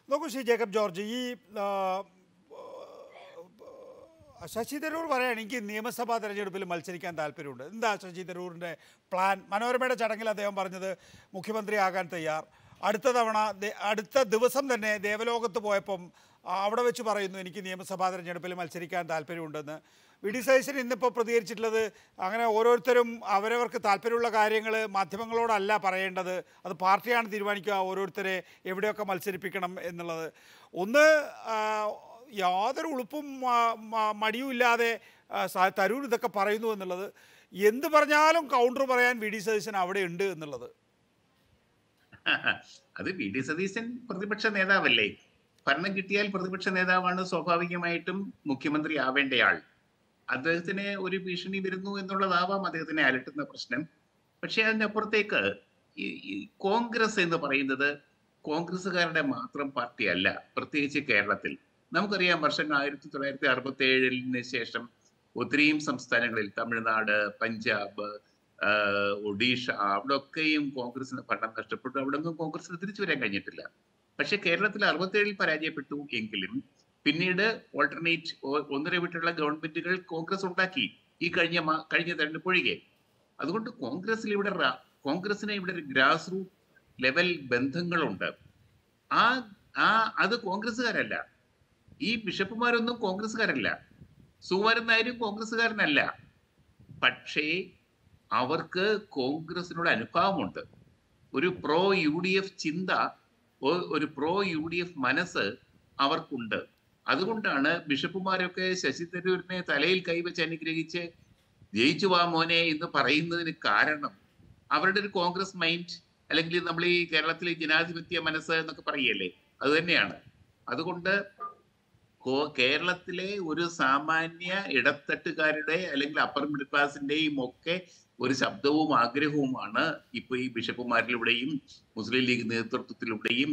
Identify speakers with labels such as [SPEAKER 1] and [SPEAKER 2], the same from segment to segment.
[SPEAKER 1] നോക്കൂ Shri Jacob George, ഈ ശശി തരൂർ പറയുകയാണ് എനിക്ക് നിയമസഭാ തെരഞ്ഞെടുപ്പിൽ മത്സരിക്കാൻ താല്പര്യമുണ്ട്. എന്താ ശശി തരൂരിൻ്റെ പ്ലാൻ? മനോരമയുടെ ചടങ്ങിൽ അദ്ദേഹം പറഞ്ഞത് മുഖ്യമന്ത്രിയാകാൻ തയ്യാർ. അടുത്ത തവണ അടുത്ത ദിവസം തന്നെ ദേവലോകത്ത് പോയപ്പം അവിടെ വെച്ച് പറയുന്നു എനിക്ക് നിയമസഭാ തെരഞ്ഞെടുപ്പിൽ മത്സരിക്കാൻ താല്പര്യമുണ്ടെന്ന്. വി ഡി സതീശൻ ഇന്നിപ്പോൾ പ്രതികരിച്ചിട്ടുള്ളത് അങ്ങനെ ഓരോരുത്തരും അവരവർക്ക് താല്പര്യമുള്ള കാര്യങ്ങൾ മാധ്യമങ്ങളോടല്ല പറയേണ്ടത്, അത് പാർട്ടിയാണ് തീരുമാനിക്കുക ഓരോരുത്തരെ എവിടെയൊക്കെ മത്സരിപ്പിക്കണം എന്നുള്ളത്. ഒന്ന് യാതൊരു ഉളുപ്പും മടിയും ഇല്ലാതെ തരൂർ ഇതൊക്കെ പറയുന്നു എന്നുള്ളത്, എന്ത് പറഞ്ഞാലും കൗണ്ടർ പറയാൻ വി ഡി സതീശൻ അവിടെ ഉണ്ട് എന്നുള്ളത്.
[SPEAKER 2] അത് വി ഡി സതീശൻ പ്രതിപക്ഷ നേതാവല്ലേ? ഭരണം കിട്ടിയാൽ പ്രതിപക്ഷ നേതാവാണ് സ്വാഭാവികമായിട്ടും മുഖ്യമന്ത്രി ആവേണ്ടയാൾ. അദ്ദേഹത്തിന് ഒരു ഭീഷണി വരുന്നു എന്നുള്ളതാവാം അദ്ദേഹത്തിനെ അലട്ടുന്ന പ്രശ്നം. പക്ഷെ അതിനപ്പുറത്തേക്ക് ഈ കോൺഗ്രസ് എന്ന് പറയുന്നത് കോൺഗ്രസ്സുകാരുടെ മാത്രം പാർട്ടിയല്ല. പ്രത്യേകിച്ച് കേരളത്തിൽ നമുക്കറിയാം, വർഷങ്ങൾ 1967 ശേഷം ഒത്തിരിയും സംസ്ഥാനങ്ങളിൽ, തമിഴ്നാട്, പഞ്ചാബ്, ഒഡീഷ, അവിടെയൊക്കെയും കോൺഗ്രസിന് ഭരണം നഷ്ടപ്പെട്ടു. അവിടെ ഒന്നും കോൺഗ്രസിന് തിരിച്ചു വരാൻ കഴിഞ്ഞിട്ടില്ല. പക്ഷെ കേരളത്തിൽ 67 പരാജയപ്പെട്ടു എങ്കിലും പിന്നീട് ഓൾട്ടർനേറ്റ് ഒന്നിടവിട്ടുള്ള ഗവൺമെന്റുകൾ കോൺഗ്രസ് ഉണ്ടാക്കി ഈ കഴിഞ്ഞ തെരഞ്ഞെടുപ്പ് ഒഴികെ. അതുകൊണ്ട് കോൺഗ്രസിന് ഇവിടെ ഒരു ഗ്രാസ് റൂട്ട് ലെവൽ ബന്ധങ്ങളുണ്ട്. അത് കോൺഗ്രസ്സുകാരല്ല. ഈ ബിഷപ്പുമാരൊന്നും കോൺഗ്രസ്സുകാരല്ല. സുകുമാരൻ നായരും കോൺഗ്രസ്സുകാരനല്ല. പക്ഷേ അവർക്ക് കോൺഗ്രസിനോട് അനുഭാവമുണ്ട്. ഒരു പ്രോ UDF ചിന്ത, ഒരു പ്രോ UDF മനസ്സ് അവർക്കുണ്ട്. അതുകൊണ്ടാണ് ബിഷപ്പുമാരൊക്കെ ശശി തരൂരിനെ തലയിൽ കൈവച്ച് അനുഗ്രഹിച്ച് ജയിച്ചു വാ മോനെ എന്ന് പറയുന്നതിന് കാരണം അവരുടെ ഒരു കോൺഗ്രസ് മൈൻഡ്, അല്ലെങ്കിൽ നമ്മൾ ഈ കേരളത്തിലെ ജനാധിപത്യ മനസ്സ് എന്നൊക്കെ പറയല്ലേ, അത് തന്നെയാണ്. അതുകൊണ്ട് കേരളത്തിലെ ഒരു സാമാന്യ ഇടത്തട്ടുകാരുടെ അല്ലെങ്കിൽ അപ്പർ മിഡിൽ ക്ലാസിന്റെയും ഒക്കെ ഒരു ശബ്ദവും ആഗ്രഹവുമാണ് ഇപ്പൊ ഈ ബിഷപ്പുമാരിലൂടെയും മുസ്ലിം ലീഗ് നേതൃത്വത്തിലൂടെയും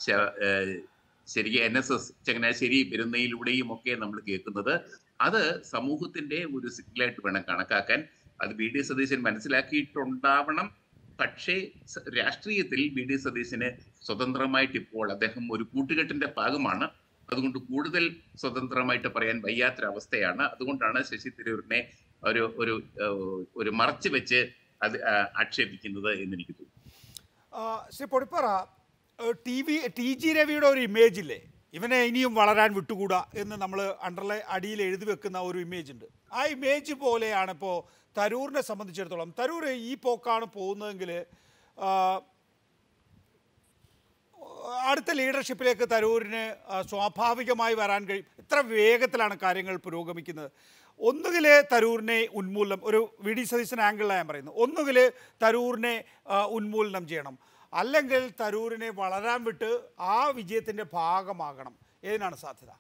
[SPEAKER 2] NSS ചങ്ങനാശ്ശേരി പെരുന്നയിലൂടെയും ഒക്കെ നമ്മൾ കേൾക്കുന്നത്. അത് സമൂഹത്തിന്റെ ഒരു സിഗ്നലായിട്ട് വേണം കണക്കാക്കാൻ. അത് വി ഡി സതീശൻ മനസ്സിലാക്കിയിട്ടുണ്ടാവണം. പക്ഷേ രാഷ്ട്രീയത്തിൽ വി ഡി സതീശന് സ്വതന്ത്രമായിട്ട് ഇപ്പോൾ അദ്ദേഹം ഒരു കൂട്ടുകെട്ടിന്റെ ഭാഗമാണ്. അതുകൊണ്ട് കൂടുതൽ സ്വതന്ത്രമായിട്ട് പറയാൻ വയ്യാത്തൊരവസ്ഥയാണ്. അതുകൊണ്ടാണ് ശശി തരൂരിനെ ഒരു മറച്ചു വെച്ച് അത് ആക്ഷേപിക്കുന്നത് എന്ന് എനിക്ക് തോന്നുന്നു.
[SPEAKER 1] ശ്രീ പൊടിപ്പാറ, TG രവിയുടെ ഒരു ഇമേജ് ഇല്ലേ, ഇവനെ ഇനിയും വളരാൻ വിട്ടുകൂടാ എന്ന് നമ്മൾ അടിയിൽ എഴുതി വെക്കുന്ന ഒരു ഇമേജ് ഉണ്ട്. ആ ഇമേജ് പോലെയാണ് ഇപ്പോൾ തരൂരിനെ സംബന്ധിച്ചിടത്തോളം. തരൂർ ഈ പോക്കാണ് പോകുന്നതെങ്കിൽ അടുത്ത ലീഡർഷിപ്പിലേക്ക് തരൂരിന് സ്വാഭാവികമായി വരാൻ കഴിയും. ഇത്ര വേഗത്തിലാണ് കാര്യങ്ങൾ പുരോഗമിക്കുന്നത്. ഒന്നുകിൽ തരൂരിനെ ഉന്മൂലനം, ഒരു വി ഡി സതീശൻ ആംഗിളിലാണ് ഞാൻ പറയുന്നത്, ഒന്നുകിൽ തരൂരിനെ ഉന്മൂലനം ചെയ്യണം, അല്ലെങ്കിൽ തരൂരിനെ വളരാൻ വിട്ട് ആ വിജയത്തിൻ്റെ ഭാഗമാകണം. ഏതിനാണ് സാധ്യത?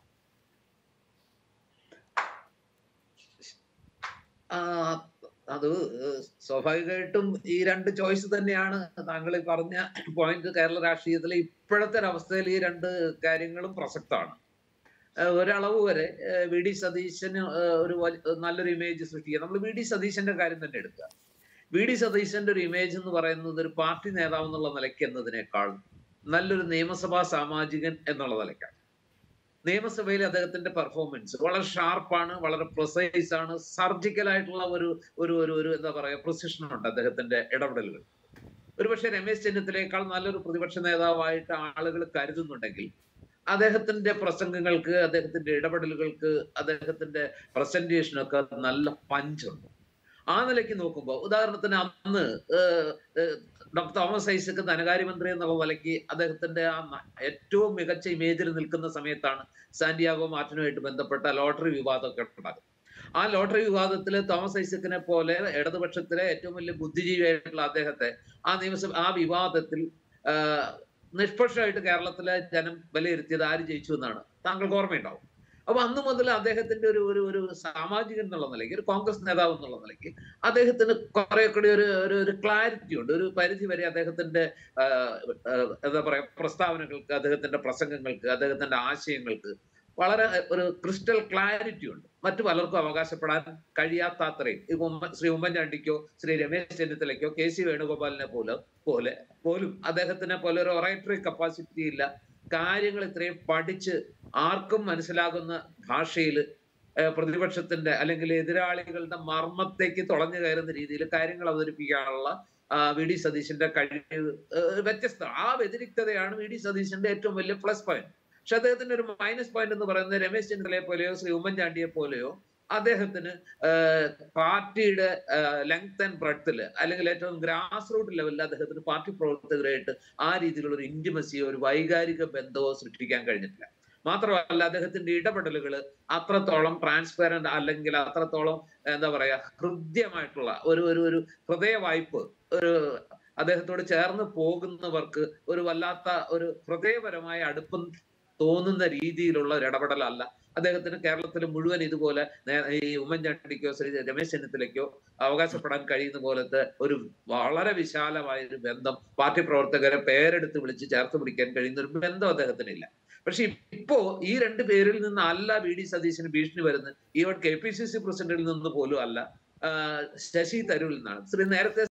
[SPEAKER 3] അത് സ്വാഭാവികമായിട്ടും ഈ രണ്ട് ചോയ്സ് തന്നെയാണ്. താങ്കൾ പറഞ്ഞ പോയിന്റ് കേരള രാഷ്ട്രീയത്തിലെ ഇപ്പോഴത്തെ ഒരവസ്ഥയിൽ ഈ രണ്ട് കാര്യങ്ങളും പ്രസക്തമാണ്. ഒരളവ് വരെ വി ഡി സതീശന് ഒരു നല്ലൊരു ഇമേജ് സൃഷ്ടിക്കുക. നമ്മൾ വി ഡി സതീശന്റെ കാര്യം തന്നെ എടുക്കുക. വി ഡി സതീശന്റെ ഒരു ഇമേജ് എന്ന് പറയുന്നത് ഒരു പാർട്ടി നേതാവ് എന്നുള്ള നിലയ്ക്ക് എന്നതിനേക്കാൾ നല്ലൊരു നിയമസഭാ സാമാജികൻ എന്നുള്ള നിലയ്ക്കാണ്. നിയമസഭയിൽ അദ്ദേഹത്തിന്റെ പെർഫോമൻസ് വളരെ ഷാർപ്പാണ്, വളരെ പ്രിസൈസ് ആണ്, സർജിക്കൽ ആയിട്ടുള്ള ഒരു എന്താ പറയാ പ്രിസിഷൻ ഉണ്ട് അദ്ദേഹത്തിന്റെ ഇടപെടലുകൾ. ഒരുപക്ഷെ രമേശ് ചെന്നിത്തലയേക്കാൾ നല്ലൊരു പ്രതിപക്ഷ നേതാവായിട്ട് ആളുകൾ കരുതുന്നുണ്ടെങ്കിൽ അദ്ദേഹത്തിന്റെ പ്രസംഗങ്ങൾക്ക്, അദ്ദേഹത്തിന്റെ ഇടപെടലുകൾക്ക്, അദ്ദേഹത്തിന്റെ പ്രസന്റേഷനൊക്കെ നല്ല പഞ്ചുണ്ട്. ആ നിലയ്ക്ക് നോക്കുമ്പോൾ ഉദാഹരണത്തിന് അന്ന് ഡോക്ടർ തോമസ് ഐസക് ധനകാര്യമന്ത്രി എന്നുള്ള നിലയ്ക്ക് അദ്ദേഹത്തിന്റെ ആ ഏറ്റവും മികച്ച ഇമേജിൽ നിൽക്കുന്ന സമയത്താണ് സാന്റിയാഗോ മാർട്ടിനുമായിട്ട് ബന്ധപ്പെട്ട ലോട്ടറി വിവാദമൊക്കെ ഉണ്ടാകും. ആ ലോട്ടറി വിവാദത്തിൽ തോമസ് ഐസക്കിനെ പോലെ ഇടതുപക്ഷത്തിലെ ഏറ്റവും വലിയ ബുദ്ധിജീവിയായിട്ടുള്ള അദ്ദേഹത്തെ ആ വിവാദത്തിൽ നിഷ്പക്ഷമായിട്ട് കേരളത്തിലെ ജനം വിലയിരുത്തിയത് ആര് ജയിച്ചു എന്നാണ് താങ്കൾക്ക് ഓർമ്മയുണ്ടാവും. അപ്പൊ അന്ന് മുതൽ അദ്ദേഹത്തിന്റെ ഒരു സാമാജികൻ എന്നുള്ള നിലയ്ക്ക്, ഒരു കോൺഗ്രസ് നേതാവ് എന്നുള്ള നിലയ്ക്ക് അദ്ദേഹത്തിന് കുറെ കൂടി ഒരു ക്ലാരിറ്റി ഉണ്ട്. ഒരു പരിധി വരെ അദ്ദേഹത്തിന്റെ എന്താ പറയാ പ്രസ്താവനകൾക്ക്, അദ്ദേഹത്തിന്റെ പ്രസംഗങ്ങൾക്ക്, അദ്ദേഹത്തിന്റെ ആശയങ്ങൾക്ക് വളരെ ഒരു ക്രിസ്റ്റൽ ക്ലാരിറ്റി ഉണ്ട്. മറ്റു പലർക്കും അവകാശപ്പെടാൻ കഴിയാത്ത അത്രയും. ശ്രീ ഉമ്മൻചാണ്ടിക്കോ ശ്രീ രമേശ് ചെന്നിത്തലയ്ക്കോ KC വേണുഗോപാലിനെ പോലും അദ്ദേഹത്തിനെ പോലെ ഒരു ഒറേറ്ററി കപ്പാസിറ്റി ഇല്ല കാര്യങ്ങൾ ഇത്രയും പഠിച്ച് ആർക്കും മനസ്സിലാകുന്ന ഭാഷയിൽ പ്രതിപക്ഷത്തിന്റെ അല്ലെങ്കിൽ എതിരാളികളുടെ മർമ്മത്തേക്ക് തുളഞ്ഞു കയറുന്ന രീതിയിൽ കാര്യങ്ങൾ അവതരിപ്പിക്കാനുള്ള വി.ഡി. സതീശന്റെ കഴിവ് വ്യത്യസ്ത. ആ വ്യതിരിക്തതയാണ് വി.ഡി. സതീശന്റെ ഏറ്റവും വലിയ പ്ലസ് പോയിന്റ്. പക്ഷെ അദ്ദേഹത്തിന്റെ ഒരു മൈനസ് പോയിന്റ് എന്ന് പറയുന്നത് രമേശ് ചെന്നിത്തലയെ പോലെയോ ശ്രീ ഉമ്മൻചാണ്ടിയെ പോലെയോ അദ്ദേഹത്തിന് പാർട്ടിയുടെ ലെങ്ത് ആൻഡ് ബ്രെഡ്ത്തിൽ അല്ലെങ്കിൽ ഏറ്റവും ഗ്രാസ് റൂട്ട് ലെവലിൽ അദ്ദേഹത്തിന് പാർട്ടി പ്രവർത്തകരായിട്ട് ആ രീതിയിലുള്ള ഒരു ഇന്റിമസിയോ ഒരു വൈകാരിക ബന്ധമോ സൃഷ്ടിക്കാൻ കഴിഞ്ഞിട്ടില്ല. മാത്രമല്ല അദ്ദേഹത്തിന്റെ ഇടപെടലുകൾ അത്രത്തോളം ട്രാൻസ്പെറന്റ് അല്ലെങ്കിൽ അത്രത്തോളം എന്താ പറയാ ഹൃദ്യമായിട്ടുള്ള ഒരു ഹൃദയ വായ്പ് ഒരു അദ്ദേഹത്തോട് ചേർന്ന് പോകുന്നവർക്ക് ഒരു വല്ലാത്ത ഒരു ഹൃദയപരമായ അടുപ്പം തോന്നുന്ന രീതിയിലുള്ള ഒരു ഇടപെടലല്ല അദ്ദേഹത്തിന് കേരളത്തിൽ മുഴുവൻ ഇതുപോലെ ഈ ഉമ്മൻചാണ്ടിക്കോ ശ്രീ രമേശ് ചെന്നിത്തലയ്ക്കോ അവകാശപ്പെടാൻ കഴിയുന്ന പോലത്തെ ഒരു വളരെ വിശാലമായ ഒരു ബന്ധം പാർട്ടി പ്രവർത്തകരെ പേരെടുത്ത് വിളിച്ച് ചേർത്ത് പിടിക്കാൻ കഴിയുന്ന ഒരു ബന്ധം അദ്ദേഹത്തിനില്ല. പക്ഷെ ഇപ്പോ ഈ രണ്ട് പേരിൽ നിന്ന് അല്ല വി.ഡി. സതീശന് ഭീഷണി വരുന്നത്. ഈവൻ KPCC പ്രസിഡന്റിൽ നിന്ന് പോലും അല്ല, ശശി തരൂരിൽ നിന്നാണ്. നേരത്തെ